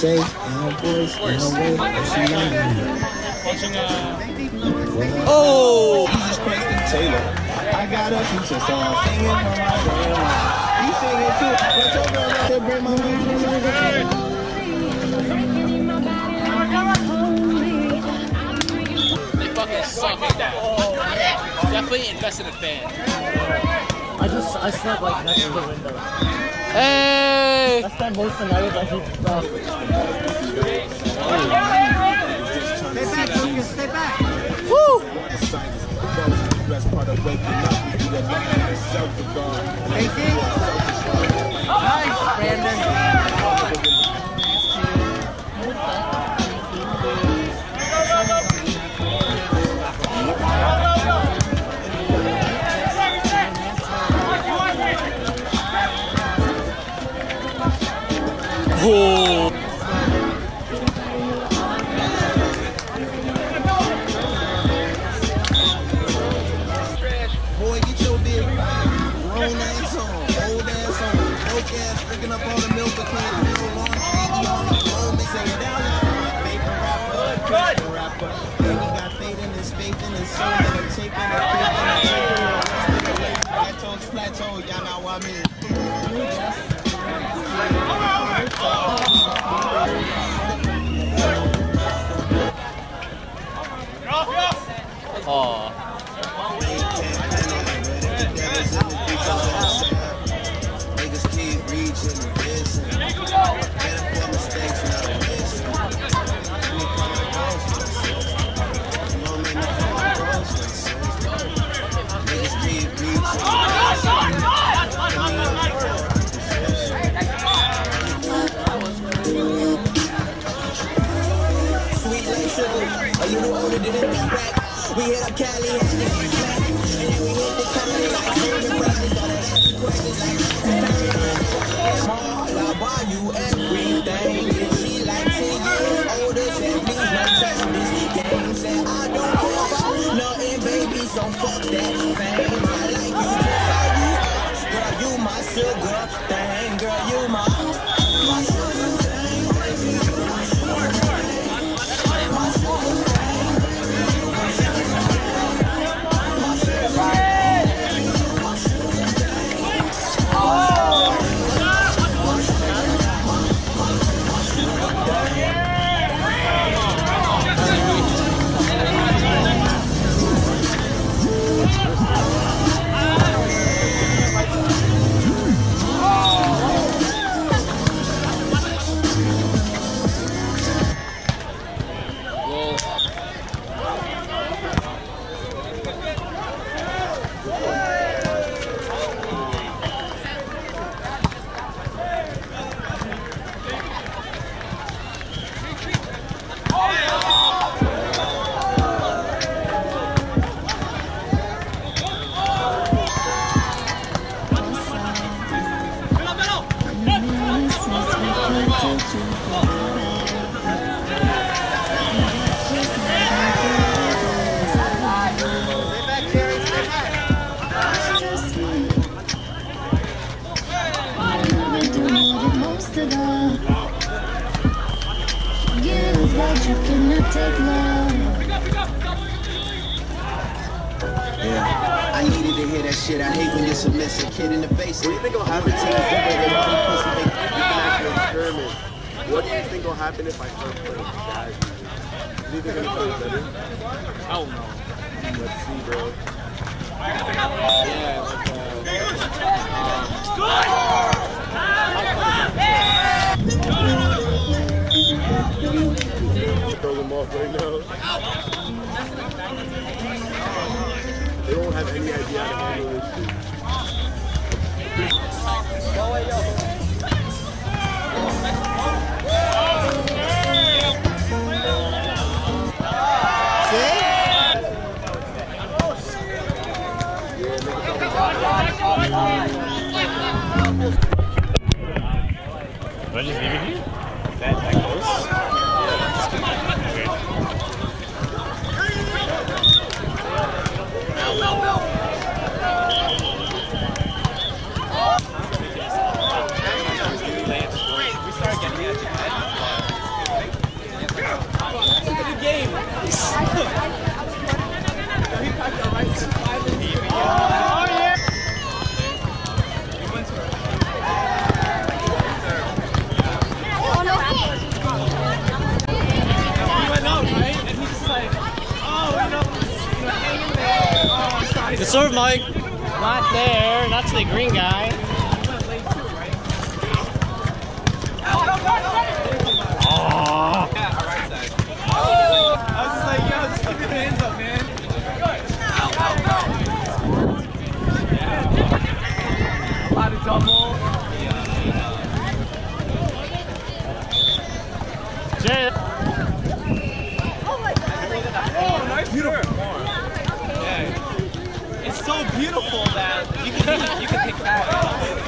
say in her voice, in her way, that she loved me. Oh! Jesus Christ and Taylor. I got up and just started singing for my grandma. You sing it too, but your girl got to bring my man. They fucking suck at that. Definitely invest in a fan. I slept like next to the window. Hey! I spent most of the night with my feet up. Stay back, Lucas, stay back. Woo! Nice, Brandon. Oh! Boy, get your dick. Grown ass on, old ass on, broke ass, drinking up all the milk that came real long. Baby on the road, they say down my favorite rapper. Baby got faith in his soul, and I'm taking it. Plateau, y'all know what I mean. Oh. Niggas keep reaching the vision. Benefit mistakes, not missing. Niggas keep reaching. Sweet like sugar, a little older than the back. We hit up Cali, had to get back. And then we hit the county like Raymond Brothers. Gotta ask questions like I'll buy you everything. And she like 10 years older, said please no touch this game. Said I don't care about nothing, baby, so fuck that fame. I like you just how you are. Girl, you my sugar thing. Girl, you my sugar thing. Baby, you my sugar thing. My sugar thing. Yeah, I needed to hear that shit. I hate when you're submissive, kid in the face. What do you think will happen? What do you think will happen if I start playing jazz? Do you think it's gonna play better? I don't know. Let's see, bro. Throw them off right now. They don't have any idea how to handle this shit. Do I just leave it here? That close? We started getting it. Mike. Not there. Not to the green guy. Oh. I was just like, yo, just keep your hands up, man. A lot of double. Jay. Oh, nice beautiful. Yeah. It's so beautiful that you can pick that.